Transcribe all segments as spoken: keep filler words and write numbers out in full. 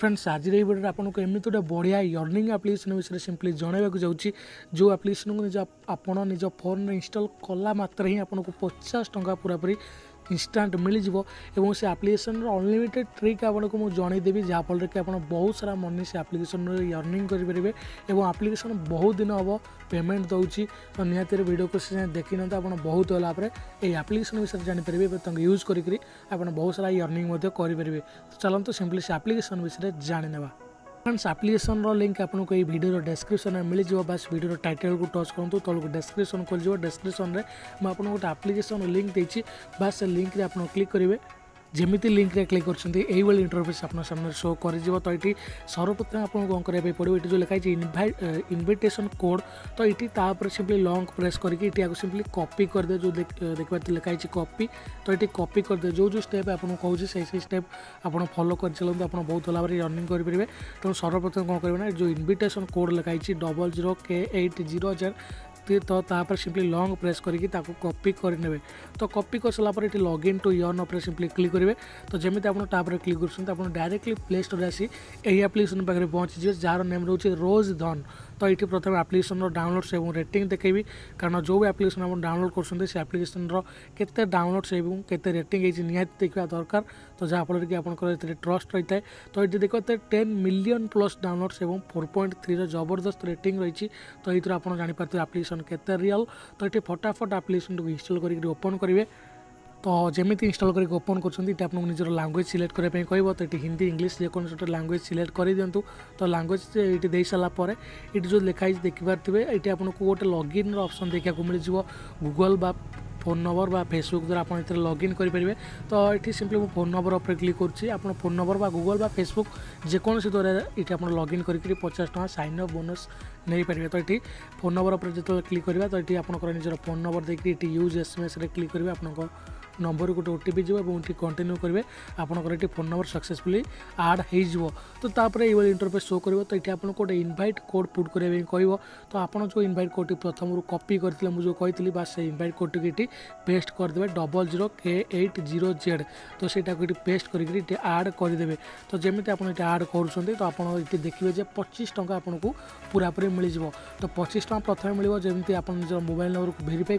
Friends आज ये video आपको एमती गोटे बढ़िया अर्निंग एप्लिकेशन विषय सिंपली जनवाक जाऊँगी जो एप्लिकेशन को निज आप निज फोन इंस्टॉल कला मात्र ही आपको पचास टंका पूरापूरी इंस्टांट मिल जाव से एप्लिकेशन अनलिमिटेड ट्रिक आपको मुझे जनईदेवी जहाँफल कि आप बहुत सारा मनी से एप्लिकेशन अर्निंग करेंगे और एप्लिकेशन बहुत दिन हम पेमेंट दूसरी तो निहत वीडियो को देखी ना आप बहुत गलापर ये एप्लिकेशन विषय जानीपर यूज करके बहुत सारा अर्निंग करेंगे तो चलते सिंपली से एप्लिकेशन विषय जाने फ्रेंड्स एप्लिकेशन लिंक आपको ये वीडियो डिस्क्रिप्शन में मिल जाव बस वीडियो टाइटल को टच करूँ तौक डिस्क्रिप्शन खोल डिस्क्रिप्शन में मुझे गोटे एप्लिकेशन लिंक देती बस से लिंक रे आप क्लिक करेंगे जमीती लिंक रे क्लिक कर इंटरफेस अपना सामने शो कर तो ये सर्वप्रथम आपको कौन कराया पड़ो ये जो लिखाई इनभाइट इनविटेशन कोड तो ये सिंपली लॉन्ग प्रेस करके सिंपली कॉपी करदे जो देखा लिखाई कॉपी तो ये कॉपी करदे जो जो स्टेप आपको कहूँ से स्टेप आप फॉलो कर चलते आप बहुत भल भाव रनिंग करेंगे तो सर्वप्रथम कौन करेंगे ना जो इनविटेशन कोड लिखाई double zero K eight zero हजार तो तापर सिंपली लॉन्ग प्रेस करके कॉपी करने तो कॉपी कर सारापर ये लॉगिन टू यर्न उपर सिंपली क्लिक करेंगे तो जमी आप क्लिक कर डायरेक्टली प्ले स्टोर आसी एप्लिकेशन पाखे पहुँची जार नेम रोचे रोज धन तो ये प्रथम एप्लिकेशन डाउनलोड्स और रेटिंग देखेबी कारण जो भी एप्लिकेशन आप डाउनलोड कर एप्लिकेशन केते डाउनलोड्स और केते रेटिंग है निहाती देखा दरकार तो जहाँफल कि आपंकर ट्रस्ट रही है तो ये देखते टेन मिलियन प्लस डाउनलोड्स और फोर पॉइंट थ्री जबरदस्त रेटिंग रही तो ये आप जापर एप्लिकेशन केते रियल तो ये फटाफट एप्लिकेशन को इंस्टॉल करके ओपन करेंगे तो जमी इंस्टॉल करके ओपन कर आपको निजर लैंग्वेज सिलेक्ट करने कह तो ये हिंदी इंग्लिश जेको लैंग्वेज सिलेक्ट कर दिंतु तो लैंग्वेज ये दे सारापर ये जो लिखाई देखिपारे ये आपको गोटे लॉगिन ऑप्शन देखा मिल जाव गूगल बा फोन नंबर बा फेसबुक द्वारा आप लॉगिन करेंगे तो ये सिंपली मो फोन नंबर उपर क्लिक कर फोन नंबर बा गूगल बा फेसबुक जेकोसी द्वारा ये आप लॉगिन करके पचास टका साइन अप बोनस नहीं पारे तो ये फोन नंबर उपर जो क्लिक करवा तो ये आप निजर फोन नंबर देखिए यूज एसएमएस रे क्लिक करेंगे आप नंबर गोटे ओटीपी जी और कंटिन्यू करेंगे आपंकर ये फोन नंबर सक्सेसफुली आड हो तो तापर ये इंटरफेस शो कर तो ये आपको गोटे इनभाइट कोड पुट करने कह तो आप जो इनभाइट कोड प्रथम कॉपी करते मुझे कही बस से इनभाइट कोड टी पेस्ट करदे double zero K eight zero Z तो सहीटा को पेस्ट करके आड करदे तो जमी आप आड कर तो आप देखिए पच्चीस टका आपको पूरापूरी मिल जाव तो पच्चीस टका प्रथम मिल जमी आप निज मोबाइल नंबर को भेरीफाई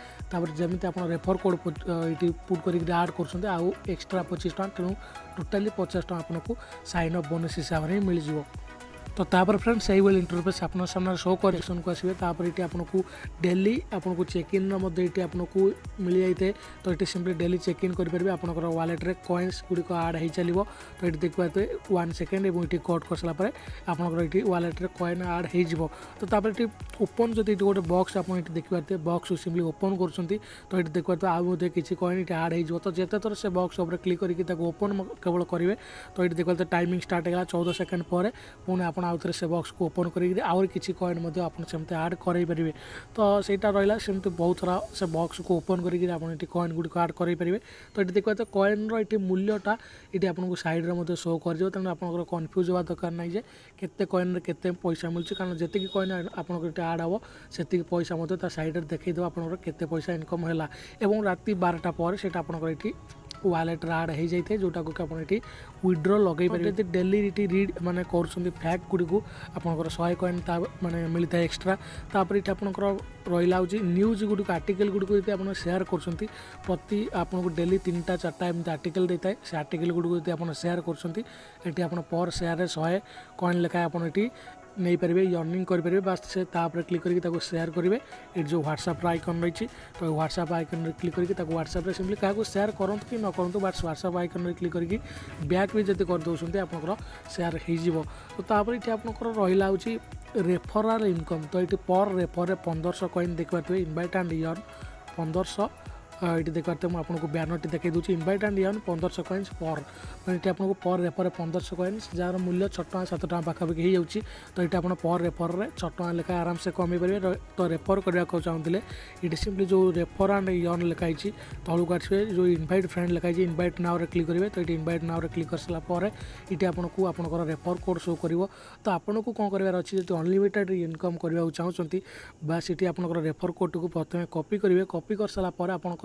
कर जमी आप रेफर कोड ये पुट करके आड कर आउ एक्सट्रा पच्चीस टका तेणु टोटाली पचास टका आपको साइन अप बोनस हिसाब से मिल जाव तो तापर फ्रेंड्स यही इंटरफेस अपना सामने शो करेक्शन को आसवे तापर ये आपको डेली आपको चेक इन ये आपको मिल जाए तो ये सिंपली डेली चेक इन करेंगे आपंकर वालेट्रे कॉइन्स गुड़िक आड हो चलो तो ये देखिए वन सेकेंड और ये कट कर सारापर आपंकर ये वालेट्रे कॉइन आड हो तो तापर ये ओपन जो गोटे बॉक्स आप देखिए बॉक्स सिंपली ओपन कर तो ये देखिए आउ किसी कॉइन ये आड हो तो जिते थर से बॉक्स उपर क्लिक करके ओपन केवल करेंगे तो ये देखिए टाइमिंग स्टार्ट होगा चौदह सेकेंड पर पुणी आप आउ थे से बॉक्स को ओपन करके आउर किसी कॉइन आपते आड करेंगे तो सहीटा रहा सेमती बहुत थोड़ा से बॉक्स को ओपन करके आप कॉइन गुड़िक आड करेंगे तो ये देखिए कॉइन रो मूल्यटा ये आपको सैड्रे मध्य शो कर तेणु आप कन्फ्यूज होगा दरकार ना जे केते कॉइन के पैसा मिलूँ कारण जी कॉइन आप आड हम से पैसा सैड्रे देखईदेव आप केते पैसा इनकम है और राति बारटा पर से आपंकर वालेट आड हो जाए जोटा को आप विड्रो लगे पारे डेली रीड माने कर फैक्ट गुड़ी आपंकर शहे कॉइन माने मिलता है एक्सट्रा तापर ये आपंकर रहा हूँ न्यूज गुड़िक आर्टिकल गुड़िक आप सेयार कर प्रति आपको डेली तीन टा चार्टा एमती आर्टिकल देता है से आर्टिकल गुड़िक आप सेयार कर आप पर सेयार शहे कॉइन लेखाएं आप नहीं पारे अर्निंग करेंगे बस से तापर क्लिक करके सेयार करेंगे ये जो व्हाट्सएप आइकन रही तो व्हाट्सएप आइकन क्लिक करके व्हाट्सएप सिंपली क्या सेयार करूँ कि न करूँ बस व्हाट्सएप आइकन क्लिक करके बैक भी जब करदे आपंकर सेयार हो तो तापर ये आपंकर रहा हूँ रेफराल इनकम तो ये पर रेफर पंद्रह सौ कॉइन देखिए इनवाइट एंड अर्न पंद्रह सौ ये देखते मुझे आपको बैनर टी देखी दूसरी इनवाइट एंड अर्न पंद्रह सौ कॉइन्स पर ये आपको पर रेफर पंद्रह सौ कॉइन्स जार मूल्य छः टका सात टका पाखापाखि हो तो ये आप पर रेफर में छः टका लेखा आराम से कमी पारे तो रेफर करने को चाहते ये सिंपली जो रेफर एंड अर्न लिखाई तौक आसवे जो इनवाइट फ्रेंड लिखाई इनवाइट नाउ क्लिक करेंगे तो ये इनवाइट नाउ क्लिक कर सारापर ये आपको आपंकर रेफर कोड शो कर तो आपको कौन करार अच्छी जो अनलिमिटेड इनकम करने चाहते बस ये आपंकर रेफर कोड को प्रथम कॉपी करेंगे कॉपी कर सारापर आपंकर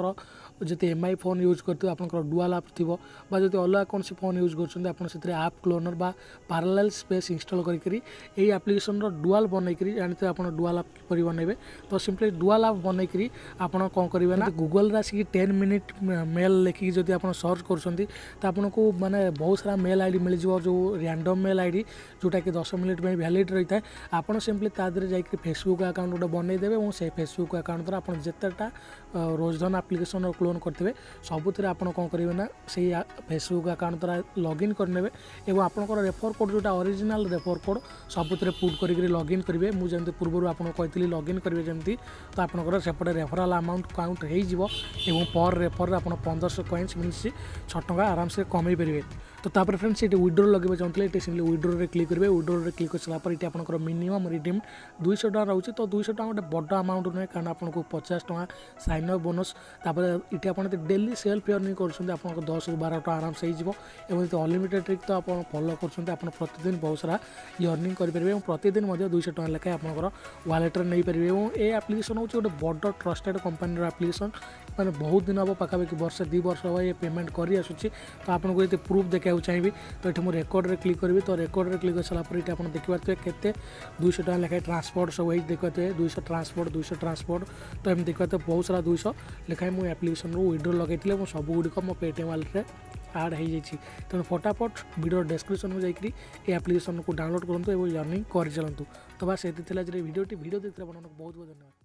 जति एम आई फोन यूज करते आपंकर डुआल आप थी जब अलग कौन फोन यूज कर आप क्लोनर बा पैरेलल स्पेस इंस्टॉल करी यही एप्लिकेशन डुआल बनईकरी जानते आप डुआल आप किपर बनइबे तो सिंपली डुआल आप बनईकरी आप कौन करेंगे ना गूगल आसिक टेन मिनिट मेल लिखिकी जब आप सर्च कर माने बहुत सारा मेल आईडी मिल जाव जो रैंडम मेल आईडी जोटा कि दस मिनिट में वैलिड रही है आपड़ सिंपली तादे जाकि फेसबुक अकाउंट गोटे बनईदेवे और से फेसबुक अकाउंट द्वारा आप जितेटा रोजधन एप्लिकेशन क्लोन करेंगे सबुतिर आप कौन करेंगे ना से फेसबुक अकाउंट द्वारा लॉगिन करने और आपंकर रेफर कोड जोटा ओरिजिनल रेफर कोड सबुतिर पुट करके लॉगिन करेंगे मुझे पूर्व आपको कही लॉगिन करेंगे जमी तो आपंकर सेपटे रेफराल अमाउंट काउंट हो पर रेफर आप पंद्रह सौ कॉइन्स मिलसी छः टका आराम से कमई पारे तो तापर फ्रेंड्स ये विड्रो लगे चाहते हैं सिंपली विड्रो रे क्लिक करेंगे विड्रो रे क्लिक कर सारापर ये आपंकर मिनिमम रिडीम दुईश टाँग रोचे तो दुईश टाँग गोटे बड़ अमाउंट नुहे कारण आपको पचास टका साइन अप बोनस तापर ये आप डेली सेल्फ अर्निंग कर दस रु बारह टाँग आराम से हो अनलिमिटेड ट्रिक तो आप फॉलो कर प्रतिदिन बहुत सारा अर्निंग करेंगे प्रतिदिन दुईश टाँग लेखे आपंकर वालेट्रे नहीं पारे और ये एप्लिकेशन हूँ गोटे बड़ ट्रस्टेड कंपानी एप्लिकेशन मैंने बहुत दिन हम पाखापाखि वर्ष दुई वर्ष हम ये पेमेंट कर आसूँ तो आपको ये प्रूफ देखा चाहिए तो ये मुझे रेकर्ड रे क्लिक करी तो रेकर्ड रे क्लिक कर सारापर ये आप देखिए केते दुईश टाँग लेखाएं ट्रांसपोर्ट सब वही देखते दुईश ट्रांसपोर्ट दुईश ट्रांसपोर्ट तो एम देखते बहुत सारा दुईश लेखाएं मुझे एप्लिकेशन विड्रो लगे सब गुड़िक मो पेटीएम वालेट्रे आड हो जाए तेणु फटाफट वीडियो डिस्क्रिप्शन में जाकरी ये एप्लिकेशन को डाउनलोड करूँ और अर्निंग कर चलतु तो बस ये भिडियोटी भिडियो देखते बहुत बहुत धन्यवाद।